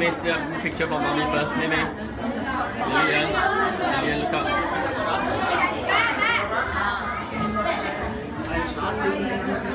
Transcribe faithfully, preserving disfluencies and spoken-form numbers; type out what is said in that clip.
Mimi, see a picture for mommy first, Mimi. Lillian, Lillian, look up.